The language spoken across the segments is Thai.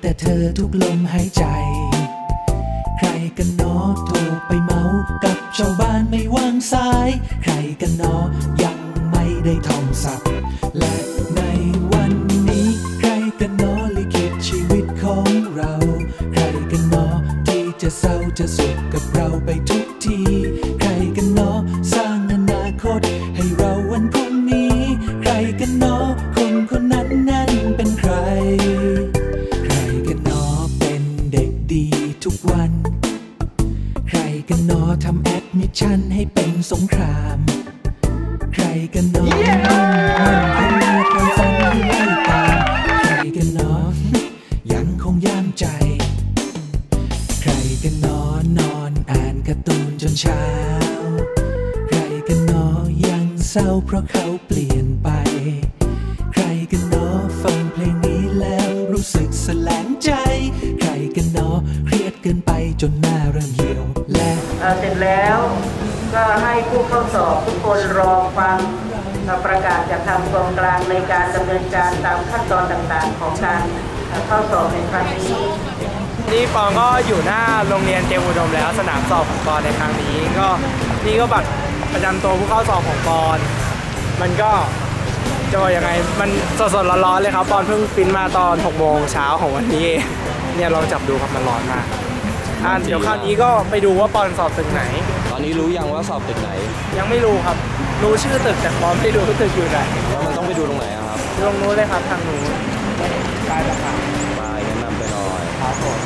แต่เธอทุกลมหายใจใครกันเนาะโทรไปเมากับชาวบ้านไม่วางสายใครกันเนาะยังไม่ได้ท่องศัพท์และในวันนี้ใครกันเนาะลิขิตชีวิตของเราใครกันเนาะที่จะเศร้าจะสุขกับเราไปทุกทีใครกันเนาะสร้างอนาคตให้เราวันพรุ่งนี้ใครกันเนาะคนคนนั้นนั้นเป็นใครใครกันเนาะเป็นเด็กดีทุกวันใครกันเนาะทำแอดมิชชั่นให้เป็นสงครามใครกันเนาะมันมีความฝันที่ไล่ตามใครกันเนาะยังคงย่ามใจใครกันเนาะนอนอ่านการ์ตูนจนเช้าใครกันเนาะยังเศร้าเพราะเขาเปลี่ยนไปใครกันเนาะฟังเพลงนี้แล้วรู้สึกแสลงใจใครกันเนาะเครียดเกินไปจนหน้าเริ่มเหี่ยวและเสร็จแล้วก็ให้ผู้เข้าสอบทุกคนรอฟังประกาศจากทางกองกลางในการดำเนินการตามขั้นตอนต่างๆของการเข้าสอบในครั้งนี้นี่ปอนก็อยู่หน้าโรงเรียนเตรียมอุดมแล้วสนามสอบของปอนในครั้งนี้ก็นี่ก็บัตรประจำตัวผู้เข้าสอบของปอนมันก็จะว่ายังไงมันสดๆร้อนๆเลยครับปอนเพิ่งปริ้นมาตอน6 โมงเช้าของวันนี้เนี่ยลองจับดูครับมันร้อนมากเดี๋ยวคราวนี้ก็ไปดูว่าปอนสอบตึกไหนตอนนี้รู้ยังว่าสอบตึกไหนยังไม่รู้ครับรู้ชื่อตึกแต่ปอนไม่รู้ตึกอยู่ไหนแล้วมันต้องไปดูตรงไหนครับตรงนู้นเลยครับทางนู้นไปแล้วครับไปแนะนำไปหน่อยครับผม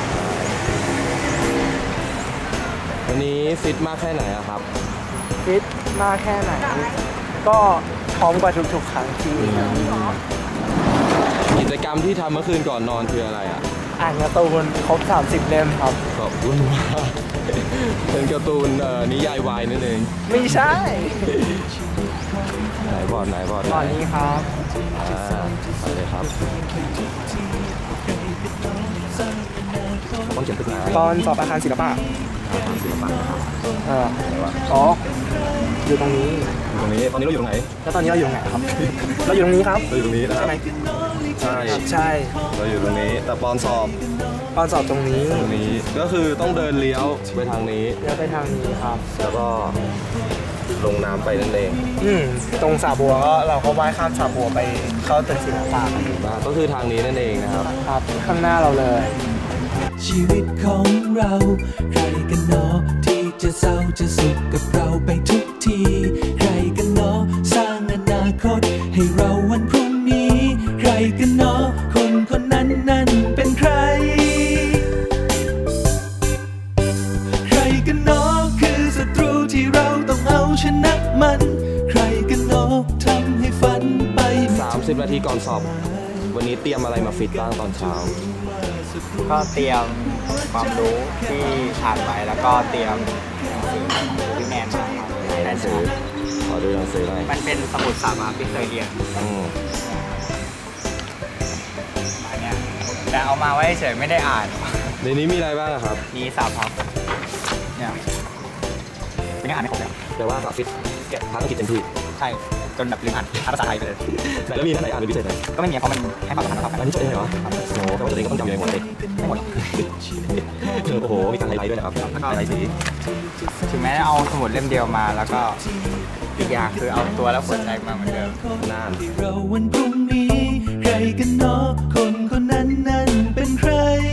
วันนี้ฟิตมากแค่ไหนครับฟิตมากแค่ไหนก็พร้อมกว่าทุกๆครั้งที่กิจกรรมที่ทำเมื่อคืนก่อนนอนคืออะไรอ่านการ์ตูนครบ30 เล่มครับขอบคุณมากเป็นการ์ตูนนิยายวายนั่นเองไม่ใช่ไหนบอร์ดตอนนี้ครับไปเลยครับต้องเขียนตึกไหนตอนสอบอาคารศิลปะครับอ๋ออยู่ตรงนี้ตอนนี้เราอยู่ตรงไหนแล้วตอนนี้เราอยู่ไหนครับเราอยู่ตรงนี้ครับเราอยู่ตรงนี้นะครับใช่เราอยู่ตรงนี้แต่ปอนสอบตรงนี้ก็คือต้องเดินเลี้ยวไปทางนี้ครับแล้วก็ลงน้ำไปนั่นเองตรงสระบัวก็เราก็ว่ายข้ามสระบัวไปเข้าตึกศิลปะก็คือทางนี้นั่นเองนะครับข้างหน้าเราเลยชีวิตของเราใครกันเนาะที่จะเศร้าจะสุขกับเราไปทุกทีใครกันเนาะสร้างอนาคตให้เราวันพรุ่งนี้ใครกันเนาะคนคนนั้นนั้นเป็นใครใครกันเนาะคือศัตรูที่เราต้องเอาชนะมันใครกันเนาะทำให้ฝันไป 30 นาทีก่อนสอบวันนี้เตรียมอะไรมาฟิตบ้างตอนเช้าก็เตรียมความรู้ที่อ่านไปแล้วก็เตรียมพี่แมนมาหนังสือขอดูหนังสือหน่อยมันเป็นสมุดสามัญที่เคยเรียนอันนี้แต่เอามาไว้เฉยไม่ได้อ่านในนี้มีอะไรบ้างครับมี3 ครับเนี่ยเป็นงานในของเนี่ยแต่ว่าฟิตแกะภาษาอังกฤษเต็มที่ใช่จนแบบลืมอ่านภาษาไทยไปเลยแต่แล้วมีท่านไหนอ่านเป็นพิเศษไหมก็ไม่มีเพราะมันให้ความสำคัญเท่ากันอันนี้จดได้เหรอโอ้โหแต่ว่าตัวเองก็ต้องจำอยู่ในหัวเลยไม่หมดโอ้โหมีการไฮไลท์ด้วยนะครับไฮไลท์สีถึงแม้เอาสมุดเล่มเดียวมาแล้วก็อีกอย่างคือเอาตัวและหัวใจมาเหมือนเดิมน่านเราวันพรุ่งนี้ใครกันเนาะคนคนนั้นนั้นเป็นใคร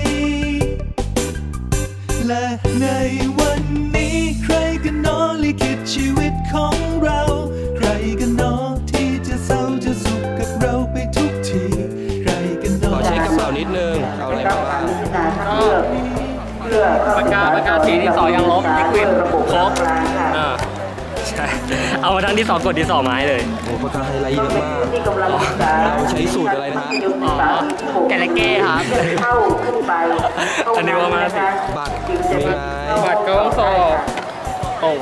และในวันนี้ใครกันเนาะลิขิตชีวิตของเราใครกันเนาะที่จะเศร้าจะสุขกับเราไปทุกทีใครกันเนาะขอเช็คกระเป๋านิดนึงเอาอะไรมาบ้างปากกาสีที่2ยังลบลิควิดครบใช่เอามาทั้งที่2กดที่2ไม้เลยโอ้ปากกาไฮไลท์เยอะมากเราใช้สูตรอะไรนะฮะแกลเก้ครับอันนี้ว่ามาบัตรมีไหมบัตรก็ต้องสอบโอ้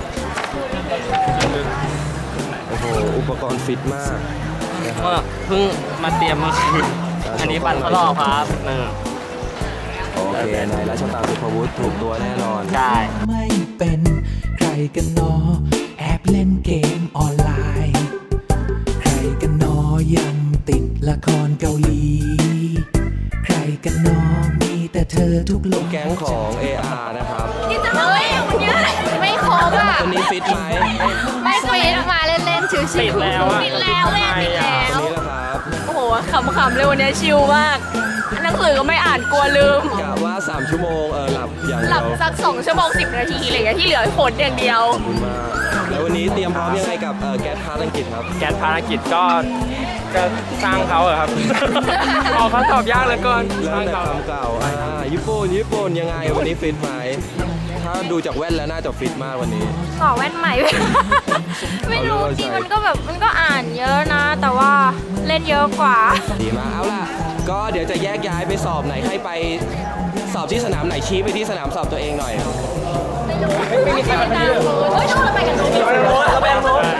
โหอุปกรณ์ฟิตมากเพิ่งมาเตรียมเมื่อคืนอันนี้บัตรทดลองครับโอเคนายรัชตาสุภวุฒิถูกตัวแน่นอนใช่ไม่เป็นใครกันเนาะแอบเล่นเกมออนไลน์ใครกันเนาะยังติดละครเกาหลีใครกันเนาะมีแต่เธอทุกลมแก๊งของ AR นะครับนี่จะมาวันนี้ไม่ครบอ่ะคนนี้ฟิตไหมไม่ฟิตมาเล่นๆชิวๆปิดแล้วปิดแล้วเล่นปิดแล้วคนนี้ละครับโอ้โหขำๆเลยวันนี้ชิลมากหนังสือก็ไม่อ่านกลัวลืมกะว่า3ชั่วโมงหลับอย่างหเดีลัยบวสัก2 ชั่วโมง 10 นาทีอะไรอย่างเงี้ยที่เหลือผลอย่างเดียวขอบคุณมากแล้ววันนี้เตรียมพร้อมยังไงกับแก๊สพาร์ทอังกฤษครับแก๊สภารกิจก็สร้างเขาอะครับ ออกเขาตอบยากเหลือเกินเริ่สร้าม งจากเขาคำเก่าญี่ปุ่นยังไงวันนี้ฟิตไหมถ้าดูจากแว่นแล้วน่าจะฟิตมากวันนี้ขอแว่นใหม่ ไม่รู้จริงมันก็แบบมันก็อ่านเยอะนะ แต่ว่าเล่นเยอะกว่าดีมากเอาล่ะก็เดี๋ยวจะแยกย้ายไปสอบไหนให้ไปสอบที่สนามไหนชี้ไปที่สนามสอบตัวเองหน่อยไม่มีใครมาที่เลยเฮ้ยเราไปกันดูเราไปโน้ต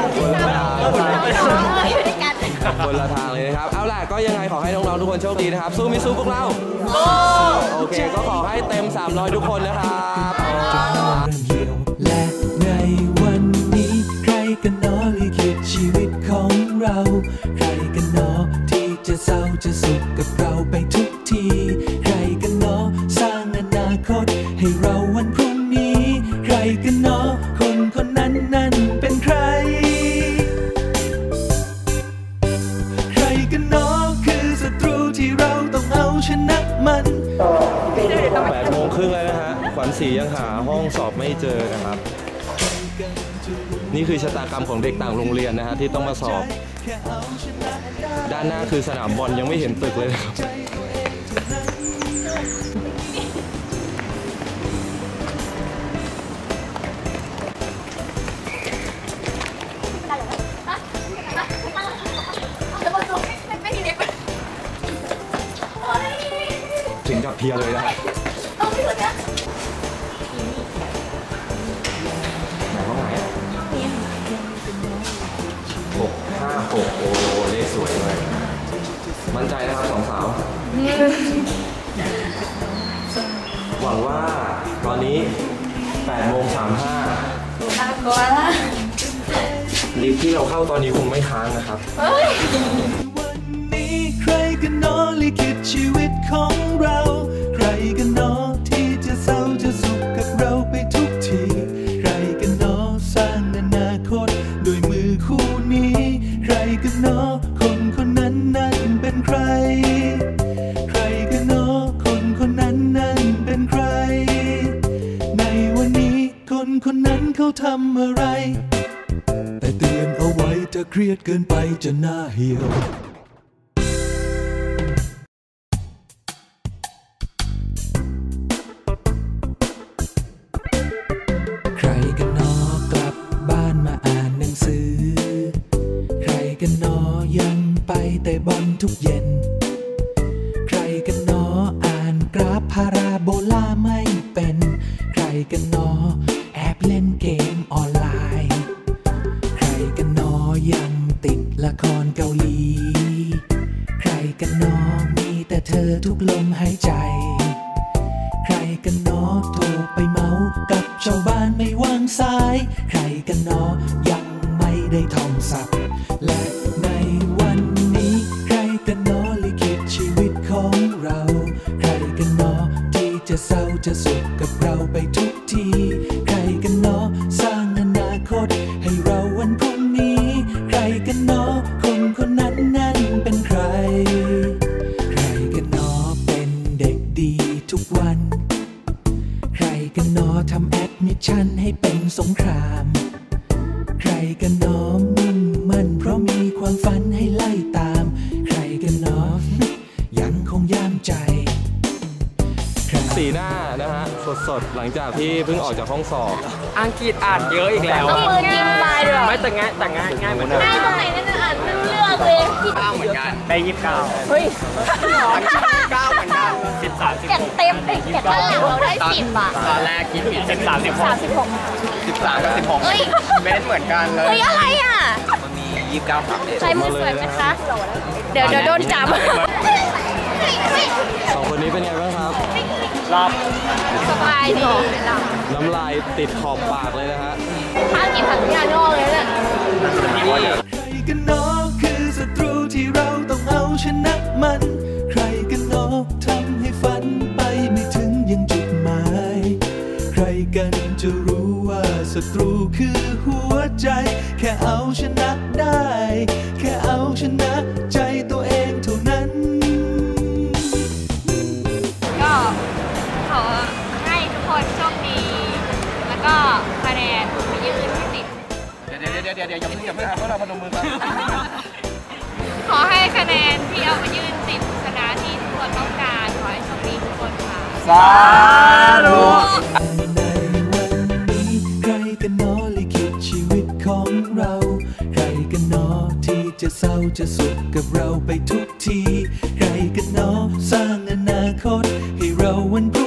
อยู่ด้วยกันคนละทางเลยนะครับเอาล่ะก็ยังไงขอให้น้องๆทุกคนโชคดีนะครับสู้ไม่สู้พวกเราโอเคก็ขอให้เต็ม300ทุกคนนะครับจนเริ่มเหี่ยวและในวันนี้ใครกันหนอลิขิตชีวิตของเรา ใครกันหนอที่จะเศร้าจะสุขกับเราไปทุกทีใครกันหนอสร้างอนาคตให้เราวันพรุ่งนี้ใครกันหนอคนคนนั้นนั้นเป็นใครใครกันหนอคือศัตรูที่เราต้องเอาชนะมัน 8 โมงครึ่งแล้วนะฮะขวัญศรียังหาห้องสอบไม่เจอนะครับนี่คือชะตากรรมของเด็กต่างโรงเรียนนะฮะที่ต้องมาสอบด้านหน้าคือสนามบอลยังไม่เห็นตึกเลยนะครับถึงกับเพลียเลยนะฮะไหนห้องไหน656โอ้เลขสวยเลยมั่นใจนะครับ2 สาวหวังว่าตอนนี้8:35ลิฟต์ที่เราเข้าตอนนี้คงไม่ค้างนะครับวันนี้ใครกันหนอลิขิตชีวิตของเราใครกันหนอที่จะเศร้าจะสุขกับเราไปทุกทีใครกันหนอสร้างอนาคตด้วยมือคู่นี้ใครกันหนอคนคนนั้นนั้นเป็นใครใครกันหนอคนคนนั้นนั้นเป็นใครในวันนี้คนคนนั้นเขาทำอะไรแต่เตือนเอาไว้ถ้าเครียดเกินไปจะหน้าเหี่ยวใครกันหนอกลับบ้านมาอ่านหนังสือใครกันหนอยังไปเตะบอลทุกเย็นใครกันหนออ่านกราฟพาราโบลาไม่เป็นใครกันหนอแอบเล่นเกมออนไลน์ใครกันหนอยังติดละครเกาหลีใครกันหนอมีแต่เธอทุกลมหายใจใครกันหนอโทรไปเมากับชาวบ้านไม่วางสายใครกันหนอยังไม่ได้ท่องศัพท์และในวันนี้ใครกันหนอลิขิตชีวิตของเราใครกันหนอที่จะเศร้าจะสุขกับเราไปทุกทีใครกันหนอสร้างอนาคตให้เราวันพรุ่งนี้ใครกันหนอคนคนนั้นนั้นเป็นใครใครกันหนอเป็นเด็กดีทุกวันใครกันหนอทำแอดมิชชั่นให้เป็นสงครามใครกันหนอมุ่งมั่นเพราะมีความฝันให้ไล่ตามใครกันหนอ ยังคงย่ามใจสีหน้านะฮะสดๆหลังจากที่เพิ่งออกจากห้องสอบอังกฤษอ่านเยอะอีกแล้วต้องมือจิ้มไปด้วยไม่แต่ง่ายเหมือนเดิมง่ายตรงไหนนั่นอ่านไม่รู้เรื่องเลยเหมือนกันได้29 เฮ้ย 9เหมือนกัน13 เก็บเต็มเก็บด้านหลังเราได้10อ่ะตอนแรกคิดผิด13 16 กับ16 เฮ้ยเม้นเหมือนกันเลยเฮ้ยอะไรอ่ะมันมี29 31 ใช้มือสวยไหมคะเดี๋ยวโดนจับ 2 คนนี้เป็นไงบ้างครับรอบสบายดีน้ำลายติดขอบปากเลยนะฮะข้าวกินผักยาโน่เลยเนี่ยใครกันหนอคือศัตรูที่เราต้องเอาชนะมันใครกันหนอทำให้ฝันไปไม่จะรู้ว่าศัตรูคือหัวใจแค่เอาชนะได้แค่เอาชนะใจตัวเองเท่านั้นก็ขอให้ทุกคนโชคดีแล้วก็คะแนนไปยื่นให้ติดเดี๋ยวอย่าเพิ่งเพราะเราพนมมือครับขอให้คะแนนที่เอามายื่นติดชนะที่ทุกคนต้องการขอให้โชคดีทุกคนค่ะสาธุในวันนี้ใครกันหนอลิขิตชีวิตของเราใครกันหนอที่จะเศร้าจะสุขกับเราไปทุกทีใครกันหนอสร้างอนาคตให้เราวันพรุ่ง